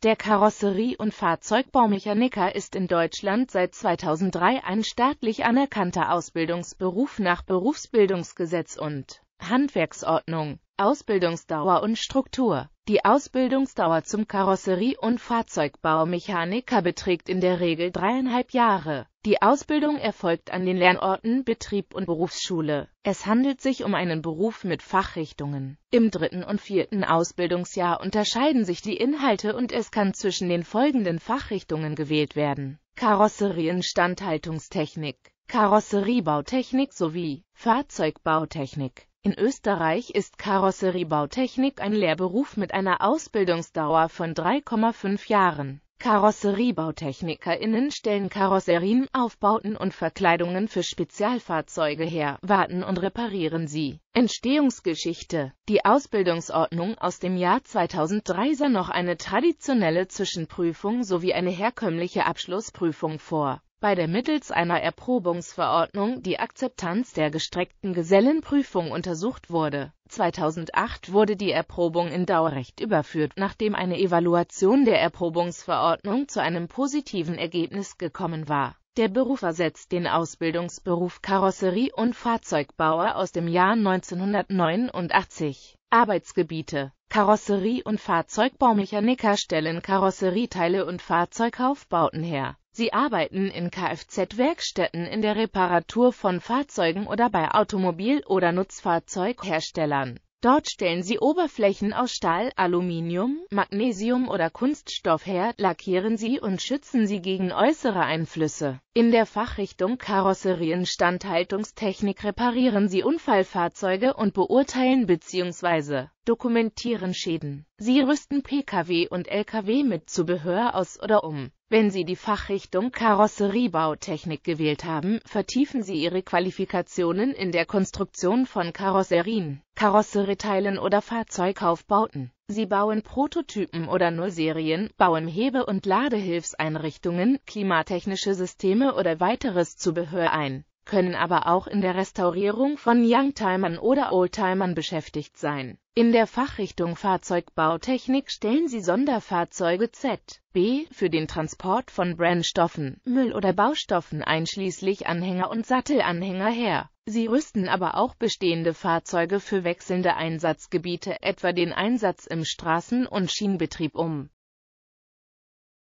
Der Karosserie- und Fahrzeugbaumechaniker ist in Deutschland seit 2003 ein staatlich anerkannter Ausbildungsberuf nach Berufsbildungsgesetz und Handwerksordnung. Ausbildungsdauer und Struktur. Die Ausbildungsdauer zum Karosserie- und Fahrzeugbaumechaniker beträgt in der Regel 3,5 Jahre. Die Ausbildung erfolgt an den Lernorten Betrieb und Berufsschule. Es handelt sich um einen Beruf mit Fachrichtungen. Im 3. und 4. Ausbildungsjahr unterscheiden sich die Inhalte und es kann zwischen den folgenden Fachrichtungen gewählt werden: Karosserieinstandhaltungstechnik, Karosseriebautechnik sowie Fahrzeugbautechnik. In Österreich ist Karosseriebautechnik ein Lehrberuf mit einer Ausbildungsdauer von 3,5 Jahren. KarosseriebautechnikerInnen stellen Karosserien, Aufbauten und Verkleidungen für Spezialfahrzeuge her, warten und reparieren sie. Entstehungsgeschichte. Die Ausbildungsordnung aus dem Jahr 2003 sah noch eine traditionelle Zwischenprüfung sowie eine herkömmliche Abschlussprüfung vor, bei der mittels einer Erprobungsverordnung die Akzeptanz der gestreckten Gesellenprüfung untersucht wurde. 2008 wurde die Erprobung in Dauerrecht überführt, nachdem eine Evaluation der Erprobungsverordnung zu einem positiven Ergebnis gekommen war. Der Beruf ersetzt den Ausbildungsberuf Karosserie- und Fahrzeugbauer aus dem Jahr 1989. Arbeitsgebiete. Karosserie- und Fahrzeugbaumechaniker stellen Karosserieteile und Fahrzeugaufbauten her. Sie arbeiten in Kfz-Werkstätten, in der Reparatur von Fahrzeugen oder bei Automobil- oder Nutzfahrzeugherstellern. Dort stellen sie Oberflächen aus Stahl, Aluminium, Magnesium oder Kunststoff her, lackieren sie und schützen sie gegen äußere Einflüsse. In der Fachrichtung Karosserieinstandhaltungstechnik reparieren sie Unfallfahrzeuge und beurteilen bzw. dokumentieren Schäden. Sie rüsten Pkw und Lkw mit Zubehör aus oder um. Wenn Sie die Fachrichtung Karosseriebautechnik gewählt haben, vertiefen Sie Ihre Qualifikationen in der Konstruktion von Karosserien, Karosserieteilen oder Fahrzeugaufbauten. Sie bauen Prototypen oder Nullserien, bauen Hebe- und Ladehilfseinrichtungen, klimatechnische Systeme oder weiteres Zubehör ein, können aber auch in der Restaurierung von Youngtimern oder Oldtimern beschäftigt sein. In der Fachrichtung Fahrzeugbautechnik stellen sie Sonderfahrzeuge z.B. für den Transport von Brennstoffen, Müll oder Baustoffen einschließlich Anhänger und Sattelanhänger her. Sie rüsten aber auch bestehende Fahrzeuge für wechselnde Einsatzgebiete, etwa den Einsatz im Straßen- und Schienenbetrieb um.